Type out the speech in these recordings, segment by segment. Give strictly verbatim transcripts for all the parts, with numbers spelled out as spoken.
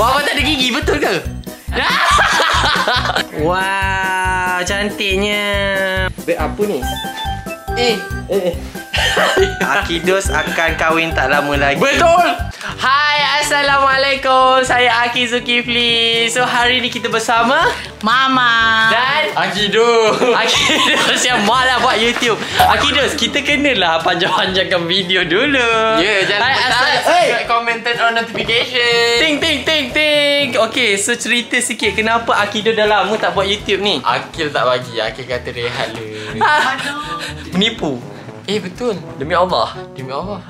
Wawa tak ada gigi, betul ke? Wow, cantiknya. Beg apa ni? Eh, eh. Akidos akan kahwin tak lama lagi. Betul. Hai, Assalamualaikum. Saya Aki Zulkifli. So hari ni kita bersama Mama dan Akidos. Akidos yang malah buat YouTube. Akidos, kita kenalah panjang-panjangkan video dulu. Ya, yeah, jangan Hai, lupa asal- subscribe, comment, turn on notification. Ting ting ting ting. Okay, so cerita sikit kenapa Akidos dah lama tak buat YouTube ni? Akil tak bagi, Akil kata rehat dulu. Menipu. Eh betul, demi Allah. Demi Allah.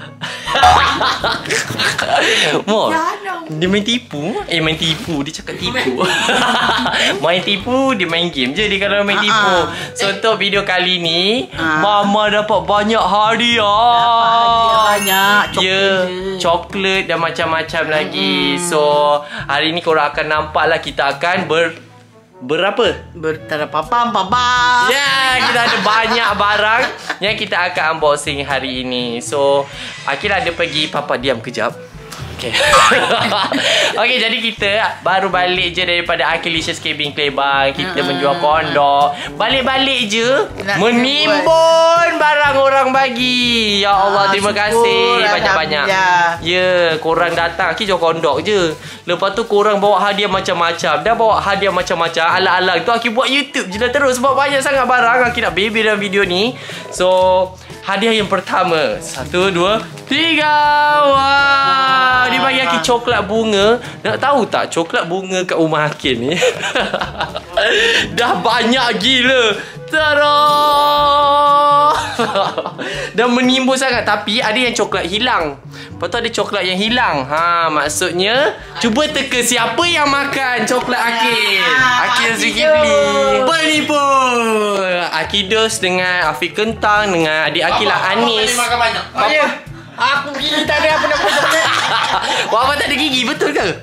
Mo, dia main tipu. Eh main tipu, dia cakap tipu. Main tipu, dia main game je dia kalau main tipu. So untuk video kali ni, Mama dapat banyak hadiah. Dapat hadiah banyak. Ya, yeah, coklat dan macam-macam lagi. So hari ni korang akan nampak lah kita akan ber Berapa? Bertara papam papam. Ya, yeah, kita ada banyak barang yang kita akan unboxing hari ini. So, Akil ada pergi papa diam kejap. Okay. Okay, jadi kita baru balik je daripada Akilicious Cabin Klebang. Kita menjual kondok. Balik-balik je Nak menimbun barang orang bagi. Ya Allah, Ah, terima syukur. kasih banyak-banyak. Alhamdulillah. Ya, korang datang Akil jual kondok je. Lepas tu korang bawa hadiah macam-macam. Dah bawa hadiah macam-macam. Alang-alang tu Akil buat YouTube je lah terus. Sebab banyak sangat barang Akil nak baby dalam video ni. So, hadiah yang pertama. Satu, dua, tiga. Wow, dia bagi Akil coklat bunga. Nak tahu tak coklat bunga kat rumah Akil ni? Dah banyak gila. Tada! Dah menimbun sangat. Tapi ada yang coklat hilang. Lepas tu ada coklat yang hilang. Ha, maksudnya cuba teka siapa yang makan coklat Akil. Akil Zulkifli. Penipu. Akidos dengan Afiq Kentang dengan adik Akil lah Anis. makan banyak. Papa, Ya. Aku gigi tak ada apa nak buat coklat. Papa tak ada gigi, betul ke?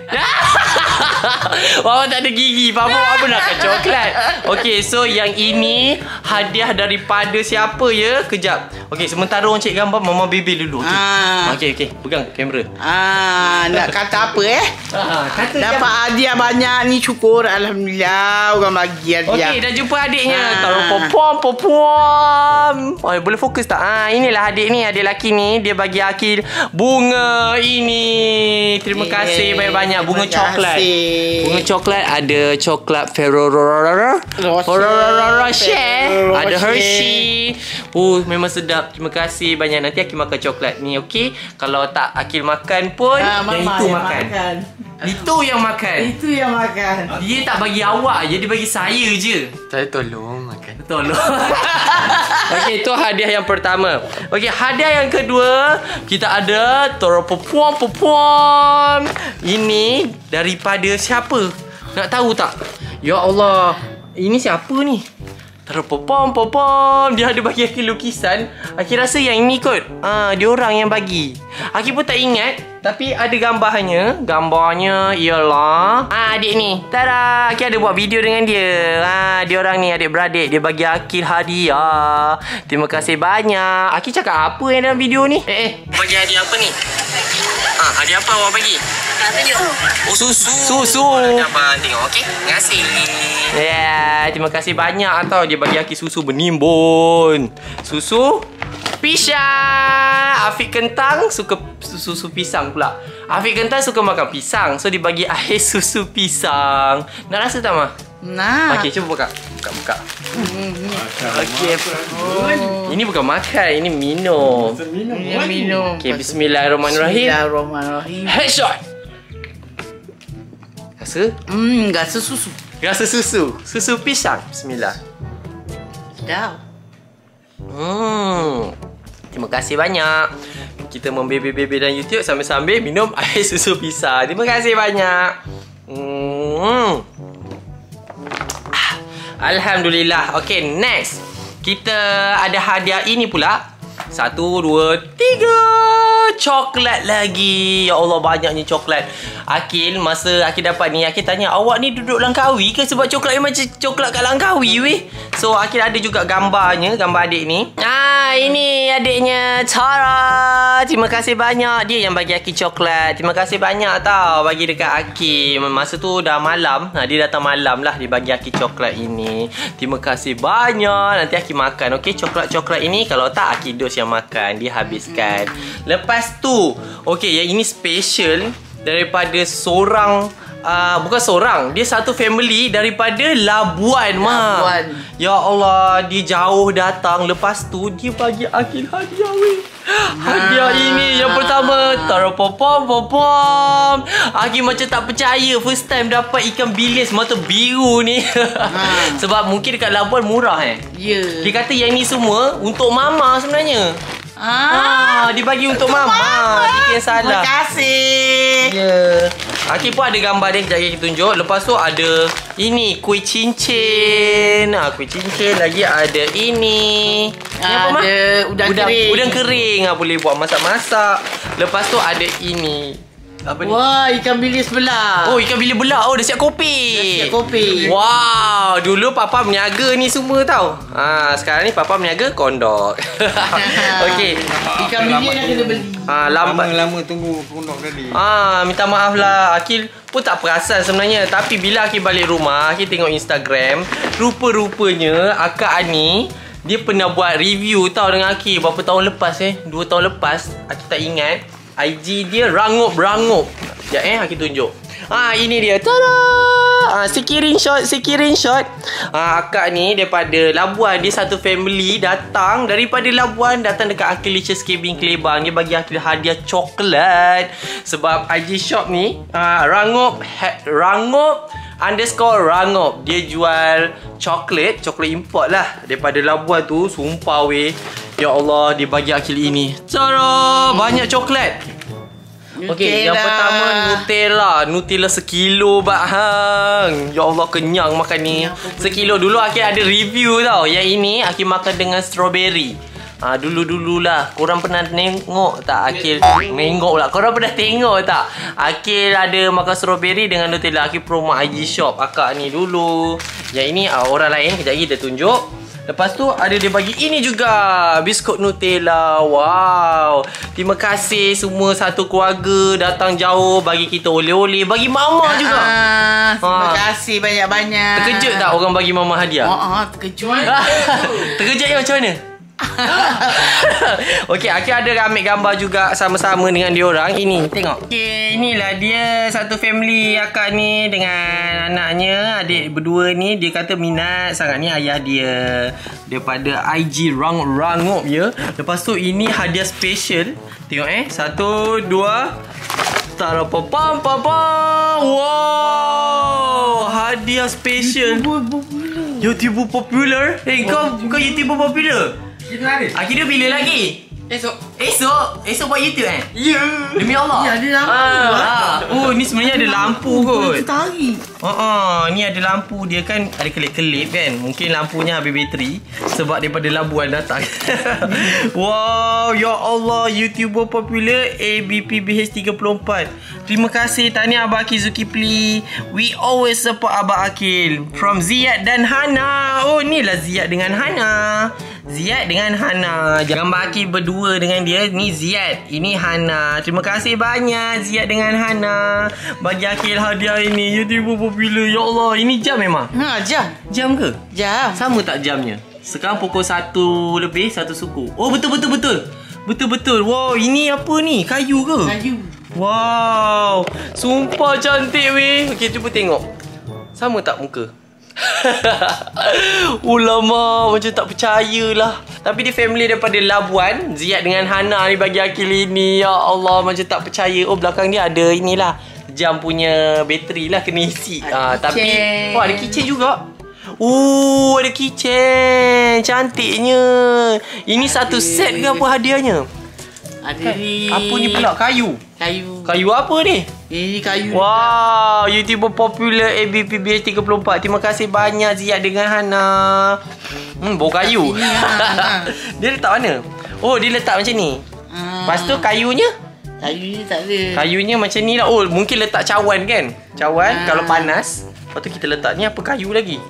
Papa tak ada gigi. Papa apa nak makan coklat. Okay, so yang ini hadiah daripada siapa ya? Kejap. Okay, sementara orang cek gambar Mama baby dulu. Okay, Ah. okay, okay. Pegang kamera. Ah, nak kata apa eh? Ah, kata Dapat hadiah banyak ni, syukur. Alhamdulillah orang bagi hadiah. Okey, dah jumpa adiknya. Ah. Taruh pom-pom, pom-pom. Oh, boleh fokus tak? Ah, inilah adik ni, adik lelaki ni. Dia bagi Akil bunga ini. Terima Yeay. kasih banyak-banyak. Bunga Terima coklat. kasih. Bunga coklat ada coklat Ferrero Rocher. Ada Hershey. Oh, memang sedap. Terima kasih banyak. Nanti Akil makan coklat ni, okey? Kalau tak Akil makan pun, Ah, yang Mama itu yang makan. makan. Itu yang makan. Itu yang makan. Dia tak bagi awak je, dia bagi saya je. Saya tolong makan. Tolong. Okey, itu hadiah yang pertama. Okey, hadiah yang kedua, kita ada Toro Popuam Popuam. Ini daripada siapa? Nak tahu tak? Ya Allah, ini siapa ni? Toro Popuam Popuam. Dia ada bagi Akil lukisan. Akil rasa yang ini kot. Ah, dia orang yang bagi. Akil pun tak ingat, tapi ada gambarnya. Gambarnya ialah ah, adik ni. Tada, Akil ada buat video dengan dia. Ah, dia orang ni adik-beradik. Dia bagi Akil hadiah. Terima kasih banyak. Akil cakap apa yang dalam video ni? Eh, eh. Bagi hadiah apa ni? Ah, hadiah apa awak bagi? Oh, susu. Susu. Abang tengok, okey? Terima kasih. Ya, yeah, terima kasih banyak tau. Dia bagi Akil susu benimbun. Susu pisang. Afiq Kentang suka susu pisang pula. Afiq Kentang suka makan pisang. So dia bagi air susu pisang. Nak rasa tak, Mah? Nah. Okey, cuba buka. Buka, buka. Okey. Oh. Ini bukan makan, ini minum. Minum. Minum. Okey, bismillahirrahmanirrahim. Bismillahirrahmanirrahim. Headshot. Rasa? Hmm, rasa susu. Rasa susu. Susu pisang. Bismillah. Dah. Hmm. Terima kasih banyak. Kita membebe-bebe dalam YouTube sambil-sambil minum air susu pisang. Terima kasih banyak. Hmm. Alhamdulillah. Okay, next. Kita ada hadiah ini pula. Satu, dua, tiga. Coklat lagi. Ya Allah, banyaknya coklat. Akil, masa Akil dapat ni, Akil tanya, awak ni duduk Langkawi ke? Sebab coklat ni macam coklat kat Langkawi weh. So, Akil ada juga gambarnya, gambar adik ni. Ah, ini adiknya Tara. Terima kasih banyak. Dia yang bagi Aki coklat. Terima kasih banyak tau bagi dekat Aki. Masa tu dah malam. Ha, dia datang malam lah. Dia bagi Aki coklat ini. Terima kasih banyak. Nanti Aki makan. Okey, coklat-coklat ini kalau tak Aki dos yang makan. Dia habiskan. Lepas tu, okey, yang ini special daripada seorang. Uh, bukan seorang, dia satu family daripada Labuan, Mak. Labuan. Ya Allah, dia jauh datang. Lepas tu dia bagi Akil hadiah weh. Hadiah ini yang pertama, tarapopom popom. Akil macam tak percaya first time dapat ikan bilis mata biru ni. Ha. Sebab mungkin dekat Labuan murah eh. Ya. Dia kata yang ni semua untuk mama sebenarnya. Ah, dia bagi untuk, untuk mama. mama. Dia yang salah. Terima kasih. Ya. Yeah. Akif pun ada gambar dia. Sekejap kita tunjuk. Lepas tu ada ini kuih cincin. Ah, kuih cincin. Lagi ada ini. Ini apa, Mak? Ada udang, udang kering. Udang kering. Ah, boleh buat masak-masak. Lepas tu ada ini. Apa ni? Wah, ikan bilis belah. Oh, ikan bilis belah. Oh, dah siap kopi. Dah siap kopi. Wow, dulu Papa meniaga ni semua tau. Ha, sekarang ni Papa meniaga kondok. Okey. Ikan bilis dah kena beli. Ha, lambat. Lama-lama tunggu kondok tadi. Ah, minta maaf lah. Akil pun tak perasan sebenarnya. Tapi bila Akil balik rumah, Akil tengok Instagram, rupa-rupanya Akak Ani dia pernah buat review tau dengan Akil berapa tahun lepas eh. Dua tahun lepas. Akil tak ingat. I G dia rangup-rangup. Sekejap eh, Akil tunjuk. Ah, ini dia. Tada! Ah, sekirin shot, sekirin shot. Ah, akak ni daripada Labuan. Dia satu family datang daripada Labuan. Datang dekat Akilicious Cabin Kelebang. Dia bagi Akil hadiah coklat. Sebab I G shop ni, ah, rangup, ha, rangup underscore rangup. Dia jual coklat. Coklat import lah. Daripada Labuan tu. Sumpah weh. Ya Allah, dia bagi Akil ini. Tada! Banyak coklat. Okey, yang pertama Nutella. Nutella sekilo bak hang. Ya Allah, kenyang makan ni. Sekilo. Dulu Akil ada review tau. Yang ini Akil makan dengan strawberry. Ha, dulu-dululah. Korang pernah tengok tak Akil? Tengok lah. Korang pernah tengok tak? Akil ada makan strawberry dengan Nutella. Akil promo I G shop akak ni dulu. Yang ini uh, orang lain. Kejap lagi kita tunjuk. Lepas tu ada dia bagi ini juga, biskut Nutella. Wow. Terima kasih semua satu keluarga datang jauh bagi kita oleh-oleh, bagi mama juga. Ah, terima Ha. kasih banyak-banyak. Terkejut tak orang bagi mama hadiah? Oh, oh terkejut. Terkejut ya macam mana? Okey, Akil ada ambil gambar juga sama-sama dengan diorang. Ini, tengok. Okey, inilah dia satu family akak ni dengan anaknya, adik berdua ni. Dia kata minat sangat ni ayah dia. Daripada I G rangup-rangup ya. Lepas tu ini hadiah special. Tengok eh. Satu, dua. Tarapapam papam. Wow, hadiah special. YouTuber popular. Eh, kau kau YouTuber popular? Kita ada. Akhirnya bila lagi? Esok. Esok? Esok buat YouTube eh? Ya. Demi Allah. Ya, ada lampu. Ah, ah. Oh, ni sebenarnya ada lampu kot. Tarik. Oh, oh, ni ada lampu. Dia kan ada kelip-kelip kan. Mungkin lampunya habis bateri sebab daripada Labuan datang. Wow, ya Allah, YouTuber popular A B P B H tiga puluh empat. Terima kasih, tahniah Abah Akil Zulkifli. We always support Abah Akil. From Ziyad dan Hana. Oh, inilah Ziyad dengan Hana. Ziyad dengan Hana. Gambar Akil berdua dengan dia. Ni Ziyad, ini Hana. Terima kasih banyak Ziyad dengan Hana bagi Akil hadiah ini. YouTuber popular. Ya Allah, ini jam memang? Ha, jam. Jam ke? Jam. Sama tak jamnya? Sekarang pukul satu lebih, satu suku. Oh, betul-betul betul. Betul-betul. Wow, ini apa ni? Kayu ke? Kayu. Wow, sumpah cantik weh. Okey, cuba tengok. Sama tak muka? Ulama, macam tak percayalah. Tapi dia family daripada Labuan. Ziyad dengan Hana ni bagi Akil ini. Ya Allah, macam tak percaya. Oh, belakang dia ada inilah jam punya bateri lah, kena isi. Ah, tapi oh, ada keychain juga. Oh, ada keychain. Cantiknya. Ini ada satu set ke apa hadiahnya? Ada ni. Apa ni pula? Kayu. Kayu. Kayu apa ni? Ini kayu. Wow, YouTuber popular A B P B H tiga puluh empat. Terima kasih banyak Ziyad dengan Hana. Hmm, bau kayu. Ini, ha, ha. Dia letak mana? Oh, dia letak macam ni. Ha. Lepas tu kayunya? Kayu ni tak ada. Kayunya macam ni lah. Oh, mungkin letak cawan kan? Cawan Ha. kalau panas. Lepas tu kita letak ni apa kayu lagi?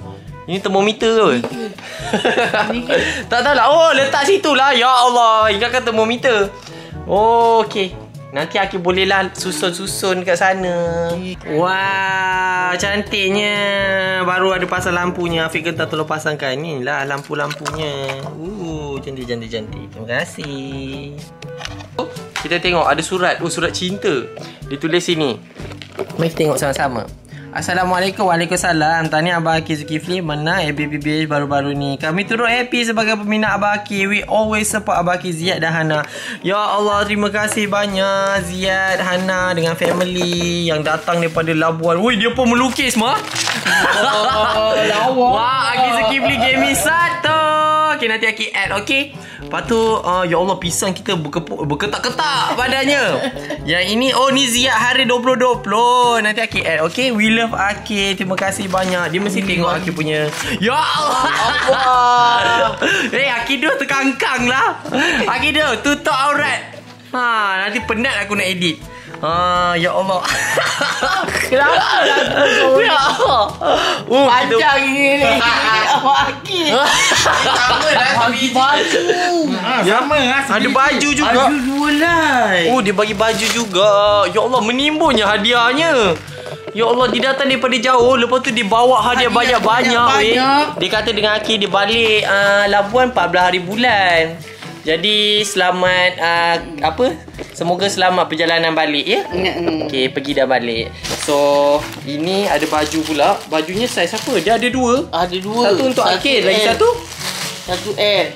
Ini termometer ke? Tak tahu lah. Oh, letak situ lah. Ya Allah, ingatkan termometer. Oh, okey. Nanti Akil bolehlah susun-susun kat sana. Wah, cantiknya. Baru ada pasang lampunya. Afiq kena tolong pasangkan. Ni lah lampu-lampunya. Uh, cantik-cantik-cantik. Terima kasih. Kita tengok ada surat. Oh, surat cinta. Ditulis sini. Mari kita tengok sama-sama. Assalamualaikum. Waalaikumsalam. Tahniah Abang Akil Zulkifli menang A B B B H baru-baru ni. Kami turut happy sebagai peminat Abang Akil. We always support Abang Akil, Ziyad dan Hana. Ya Allah, terima kasih banyak Ziyad, Hana dengan family yang datang daripada Labuan. Woi, dia pun melukis mah. Oh, lawa. Wah, Akil Zulkifli gaming satu. Okay, nanti Akil add, okay? Lepas tu, uh, ya Allah, pisang kita berkepuk, berketak-ketak badannya. Yang ini, oh ni Ziyad hari dua ribu dua puluh. Nanti Akil add, okay? We love Akil. Terima kasih banyak. Dia mesti tengok Akil punya. Ya Allah. Allah. Eh, hey, Akil dah terkangkang lah. Akil dah tutup aurat. Ha, nanti penat aku nak edit. Ha, ya Allah. Kenapa lagu Ya Allah. Uh, panjang ini ni. Abang Akil. Sama lah Bagi baju. Sama lah. ada baju juga. Baju dua lai. Oh, dia bagi baju juga. Ya Allah, menimbunnya hadiahnya. Ya Allah, dia datang daripada jauh. Lepas tu dia bawa hadiah Hadiah banyak-banyak. weh. banyak-banyak. Dia kata dengan Akil dia balik uh, Labuan empat belas hari bulan. Jadi selamat uh, apa? Semoga selamat perjalanan balik ya. Mm-mm. Okey, pergi dah balik. So, ini ada baju pula. Bajunya saiz apa? Dia ada dua. Ada dua. Satu untuk Akil, lagi L. satu. Satu L.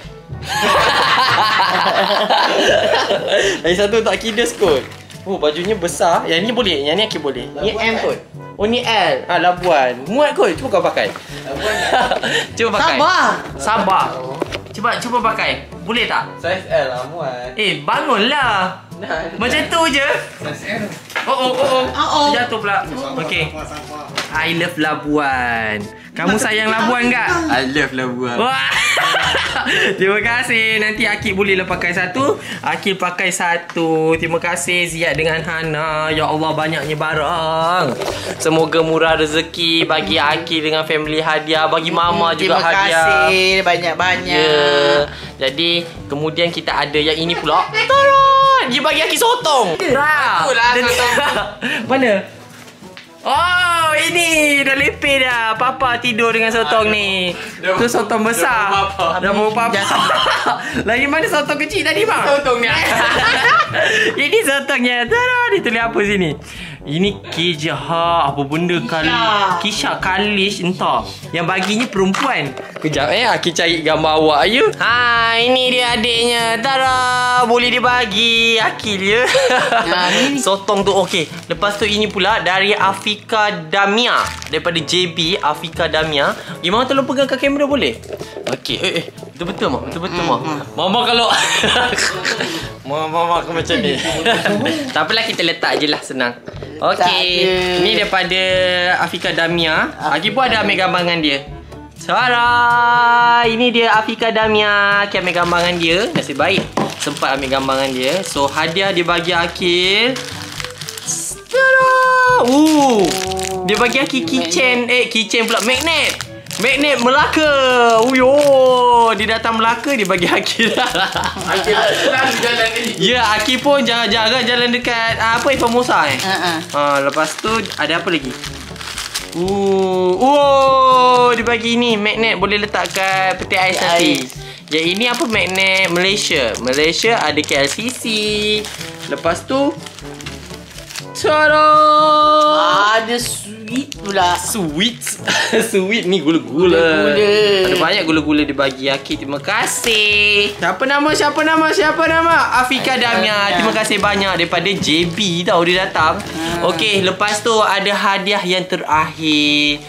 Lagi satu untuk Akidas kot. Oh, bajunya besar. Yang ni boleh, yang ni Akil boleh. Ni M kot. Oh, ni L. Ah, Labuan. Muat kot. Cuba kau pakai. Cuba pakai. Sabar. Sabar. Cuba cuba pakai. Boleh tak? Saiz L lah muat. Eh, bangunlah. Macam tu je. Oh, oh, oh, oh. Oh, oh. Jatuh pula. Okey. I love Labuan. Kamu sayang Labuan tak? I love Labuan. Wah. Terima kasih. Nanti Akil bolehlah pakai satu. Akil pakai satu. Terima kasih Ziyad dengan Hana. Ya Allah, banyaknya barang. Semoga murah rezeki bagi Akil dengan family hadiah. Bagi mama juga Terima hadiah. Terima kasih banyak-banyak. Ya. Jadi kemudian kita ada yang ini pula. Tolong. Dia bagi Akil sotong. Nah. Itulah sotong. Mana? Oh, ini dah lepeh dah. Papa tidur dengan sotong ni. Dah Tu sotong besar. dah bawa papa. Dah bawa papa. Lagi mana sotong kecil tadi, bang? Sotong ni. Ini sotongnya. Tada, ditulis apa sini? Ini Kijah. Apa benda kali? Kisha Kalish entah. Yang baginya perempuan. Kejap eh, Akil cari gambar awak ya. Ha, ini dia adiknya. Tada, boleh dibagi Akil ya. ni. Sotong tu okey. Lepas tu ini pula dari Afika Damia. Daripada J B Afika Damia. Gimana tolong pegang kat kamera boleh? Okey. Eh, eh. Betul-betul mak. Betul-betul mak. Mama kalau Mama mama aku macam ni. Tak apalah, kita letak je lah, senang. Okey. Tak ada. Ni daripada Afika Damia. Akil pun ada ambil gambar dengan dia. Tara, ini dia Afika Damia. Akil ambil gambar dengan dia. Nasib baik sempat ambil gambar dengan dia. So hadiah dia bagi Akil. Tara. Uh. Dia bagi Akil keychain. Eh, keychain pula, magnet. Magnet Melaka. Uyo, dia datang Melaka, dia bagi Akil. Akil selalu jalan ni. Ya, Akil pun jarang-jarang jalan dekat uh, apa Formosa eh. Ha-ha. Ha, lepas tu ada apa lagi? Uh, oh, dia bagi ni magnet boleh letak kat peti ais nanti. Yang ini apa, magnet Malaysia. Malaysia ada K L C C. Lepas tu Tada! Ada sweet pula. Sweet. Sweet ni gula-gula. Gula-gula. Ada banyak gula-gula dibagi Akil. Terima kasih. Siapa nama? Siapa nama? Siapa nama? Afika Damia. Terima kasih banyak daripada J B tau dia datang. Ha. Okey, lepas tu ada hadiah yang terakhir.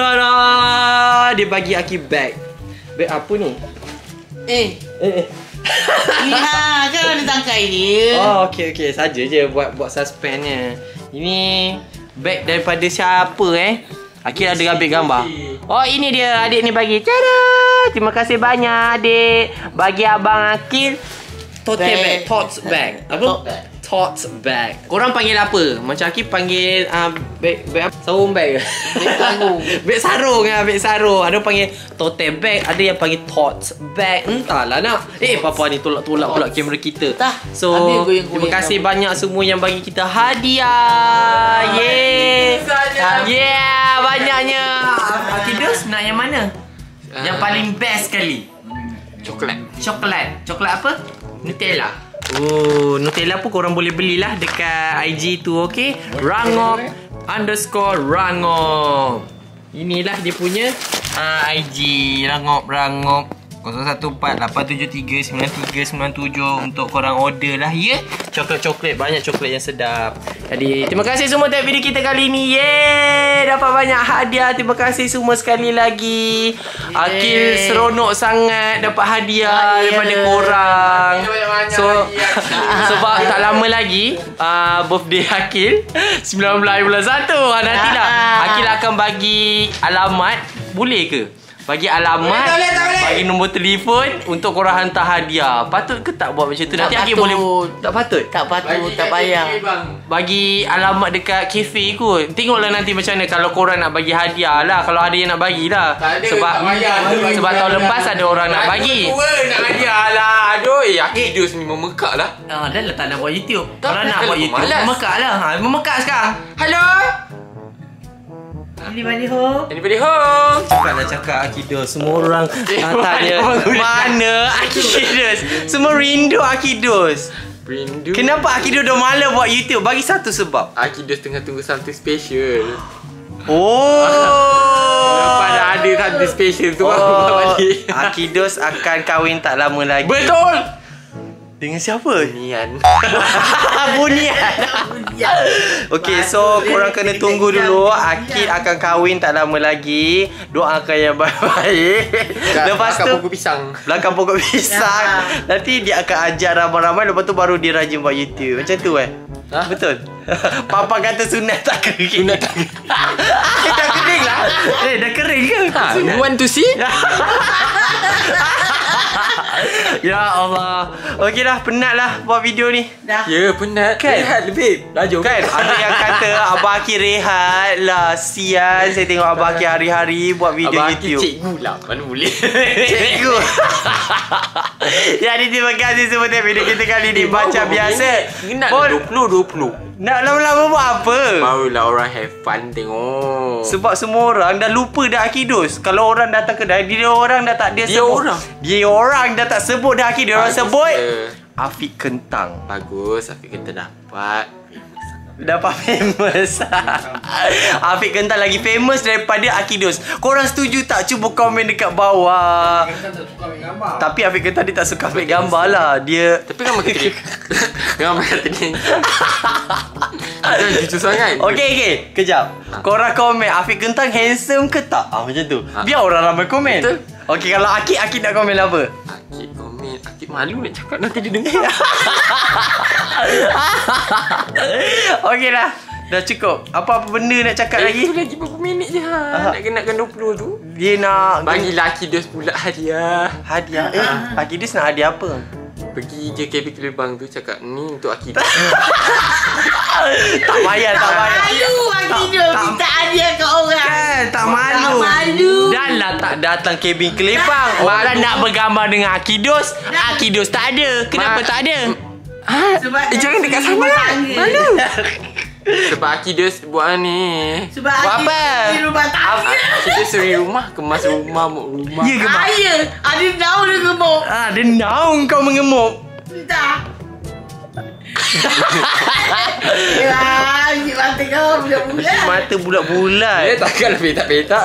Tada! Dia bagi Akil bag. Bag apa ni? Eh, Eh, eh. ni ha, jangan ditangkai dia. Oh, okey okey, saja je buat buat suspensenya. Ini bag daripada siapa eh? Akil ada ambil gambar. Oh, ini dia adik ni bagi. Tada! Terima kasih banyak adik. Bagi abang Akil tote bag, Bag. tote bag. Apa? Tote bag. tote bag. Korang panggil apa? Macam Aki panggil uh, bag, bag apa? Sarung bag. Beg sarung. Beg sarung lah, beg sarung. Ada panggil tote bag, ada yang panggil tote bag. Entahlah nak. Eh, papa ni tolak-tolak pula kamera kita. Dah. So, Habis goyang-goyang terima kasih rambut. banyak semua yang bagi kita hadiah. Yeay. Yeah, banyaknya. Akidus nak yang mana? Yang paling best sekali. Coklat. Coklat. Coklat apa? Nutella. Oh, Nutella pun korang boleh belilah dekat I G tu, okay? Rangop underscore Rangop. Inilah dia punya uh, I G. Rangop Rangop kosong satu empat lapan tujuh tiga sembilan tiga sembilan tujuh untuk korang order lah, ya? Coklat-coklat, banyak coklat yang sedap. Jadi, terima kasih semua tengok video kita kali ni. Yeay! Dapat banyak hadiah. Terima kasih semua sekali lagi. Akil seronok sangat dapat hadiah daripada korang. So, sebab tak lama lagi uh, birthday Akil sembilan belas bulan satu. Nantilah Akil akan bagi alamat. Boleh ke? Bagi alamat, boleh, boleh, tak boleh. bagi nombor telefon untuk korang hantar hadiah. Patut ke tak buat macam tu? Tak Nanti Akil patut. boleh. Tak patut? Tak patut, tak payah. Bagi alamat dekat kafe kot. Tengoklah nanti macam mana kalau korang nak bagi hadiah lah. Kalau ada yang nak bagi lah. Tak ada, Sebab tak payah. Ada bagi sebab tahun hadiah. lepas ada orang nak bagi. Tua nak hadiah lah. Aduh, eh, Akidus ni memekak lah. Ah, dah lah tak nak buat YouTube. Tak, Kalau tak, nak tak, buat tak, YouTube, malas. memekak lah. Ha, memekak sekarang. Halo. Ini balik ho. Anybody home? Cakap nak cakap Akidus. Semua orang ah, tanya mana Akidus. Semua rindu Akidus. Rindu. Kenapa Akidus dah malas buat YouTube? Bagi satu sebab. Akidus tengah tunggu something special. Oh. Lepas dah ada something special tu baru buat Oh, balik. Akidus akan kahwin tak lama lagi. Betul. Dengan siapa? Nian. Bunian. Okey, so korang kena tunggu dulu. Akid akan kahwin tak lama lagi. Doakan yang baik-baik. Lepas tu pokok pisang. belakang pokok pisang. Nanti dia akan ajar ramai-ramai. Lepas tu baru dia rajin buat YouTube. Macam tu eh? Ha? Betul. Papa kata sunat tak kering. Sunat tak kering. Dah kering lah. Eh, dah kering ke? Ha, you want to see? Ya Allah. Okey dah, penat lah buat video ni. Dah. Ya, penat. Kan? Rehat lebih. Laju Kan ada yang kata Abang Aki rehat lah. Sian saya tengok Abang Aki hari-hari buat video Abang Aki YouTube. cikgu lah. Mana boleh. Cikgu. Jadi terima kasih semua tengok video kita kali ni. Macam biasa. Nak Bon, dua puluh dua puluh. nak lama-lama buat apa? Barulah orang have fun tengok. Sebab semua orang dah lupa dah Akidus. Kalau orang datang kedai, dia orang dah tak dia, Dia sebut. orang. Dia orang dah tak sebut dah Akidus. Dia orang Bagus sebut je. Afiq Kentang. Bagus, Afiq kita dapat. Dapat famous. Afiq Kentang lagi famous daripada Akidus. Korang setuju tak? Cuba komen dekat bawah. Tapi Afiq Kentang dia tak suka ambil gambar lah. Dia Tapi kan makin tadi. Memang kata ni. Jangan jujur sangat. Okey okey, kejap. Korang komen Afiq Kentang handsome ke tak? Ah macam tu. Biar orang ramai komen. Betul. Okey, kalau Akid Akid nak komen apa? Akid komen. Akid malu nak cakap nanti dia dengar. Okey lah. Dah cukup. Apa-apa benda nak cakap Eh, lagi? itu lagi berapa minit je ha. Nak kenakan dua puluh tu. Dia nak Bagilah Akidus pula hadiah. hadiah. Eh, Akidus nak hadiah apa? Pergi je K B Kelebang tu cakap ni untuk Akidus. Tak payah, tak payah. Malu Akidus tak- minta hadiah kat orang. Kan, tak malu. Tak malu. Dah lah tak datang kabin Kelebang. Orang nak bergambar dengan Akidus. Akidus tak ada. Kenapa Ma- tak ada? Sebab Eh, jangan dekat rumah sama. tangga. Malu. Sebab Akidus buat ni. Sebab Buat Akidus apa? di rumah tangga. Akidus seri rumah, kemas rumah, mok rumah. Ya ke mak? Saya ada daun dia gemuk. Ah, dia naung kau mengemuk. Tak. Ya, ni mata kau bulat-bulat. Mata bulat-bulat. Eh, takkanlah petak-petak.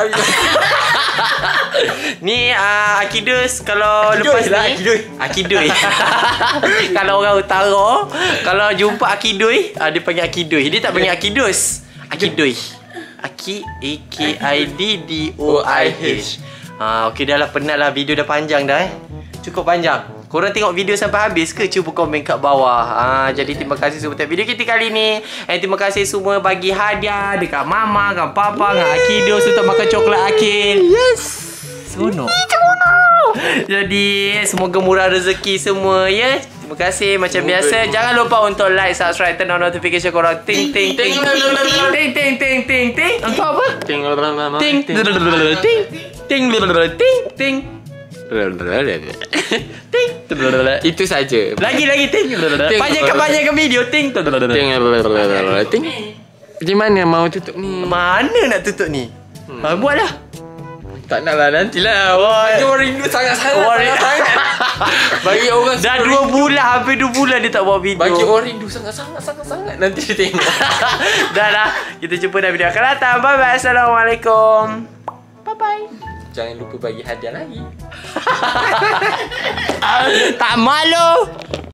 Ni uh, Akidus kalau Akidus lepas lah, ni Akidus. Akidus. Kalau orang utara kalau jumpa Akidus, uh, dia panggil Akidus. Dia tak panggil Akidus. Akidus. Aki A K I D D O I H. Ah, okey dah lah, penat lah, video dah panjang dah eh. Cukup panjang. Korang tengok video sampai habis ke? Cuba komen kat bawah. Ah, jadi terima kasih semua tengok video kita kali ni. And terima kasih semua bagi hadiah dekat mama, kat papa, dengan Akidus untuk makan coklat Akil. Yes. Seronok. Seronok. Jadi semoga murah rezeki semua ya. Terima kasih macam biasa. Jangan lupa untuk like, subscribe, turn on notification korang. Ting ting ting ting ting ting ting ting. Engkau apa? Ting ting ting ting ting ting. Ting. Itu saja. Lagi lagi ting. Panjangkan panjangkan video ting. Ting. Di mana mau tutup ni? Mana nak tutup ni? Ha, buatlah. Tak nak lah, nantilah. Bagi orang rindu sangat-sangat. Orang- sangat-sangat. Bagi orang Dah dua bulan, hampir dua bulan dia tak buat video. Bagi orang rindu sangat-sangat sangat-sangat. Nanti dia tengok. Dah lah. Kita jumpa dalam video akan datang. Bye bye. Assalamualaikum. Bye bye. Jangan lupa bagi hadiah lagi. Tak malu.